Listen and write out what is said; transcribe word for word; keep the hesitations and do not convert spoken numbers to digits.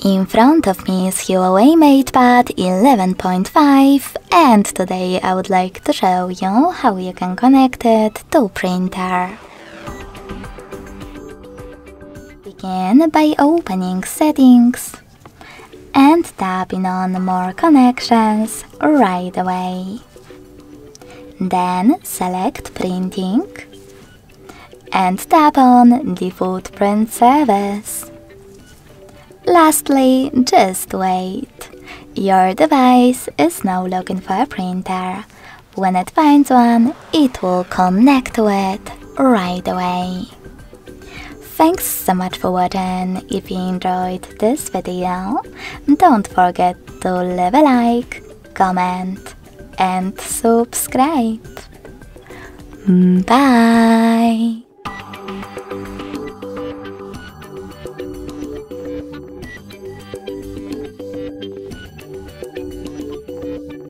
In front of me is Huawei MatePad eleven point five, and today I would like to show you how you can connect it to printer. Begin by opening Settings and tapping on More Connections right away. Then select Printing and tap on the Footprint Service. Lastly, just wait. Your device is now looking for a printer. When it finds one, it will connect to it right away. Thanks so much for watching. If you enjoyed this video, don't forget to leave a like, comment and subscribe. Bye!